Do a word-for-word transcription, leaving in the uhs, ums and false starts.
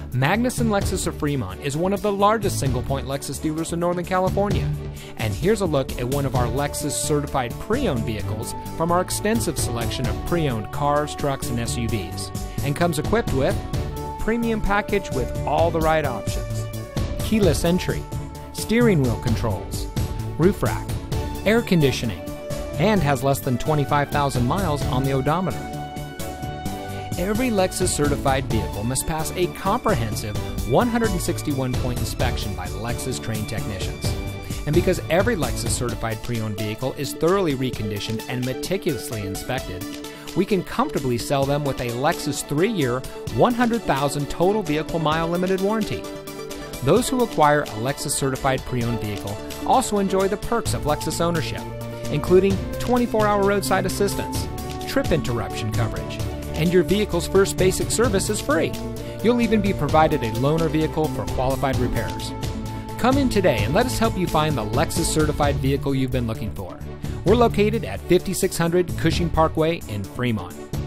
Magnuson Lexus of Fremont is one of the largest single-point Lexus dealers in Northern California. And here's a look at one of our Lexus certified pre-owned vehicles from our extensive selection of pre-owned cars, trucks, and S U Vs. And comes equipped with premium package with all the right options, keyless entry, steering wheel controls, roof rack, air conditioning, and has less than twenty-five thousand miles on the odometer. Every Lexus certified vehicle must pass a comprehensive one hundred sixty-one point inspection by Lexus trained technicians. And because every Lexus certified pre-owned vehicle is thoroughly reconditioned and meticulously inspected, we can comfortably sell them with a Lexus three year, one hundred thousand total vehicle mile limited warranty. Those who acquire a Lexus certified pre-owned vehicle also enjoy the perks of Lexus ownership, including twenty-four hour roadside assistance, trip interruption coverage, and your vehicle's first basic service is free. You'll even be provided a loaner vehicle for qualified repairs. Come in today and let us help you find the Lexus certified vehicle you've been looking for. We're located at fifty-six hundred Cushing Parkway in Fremont.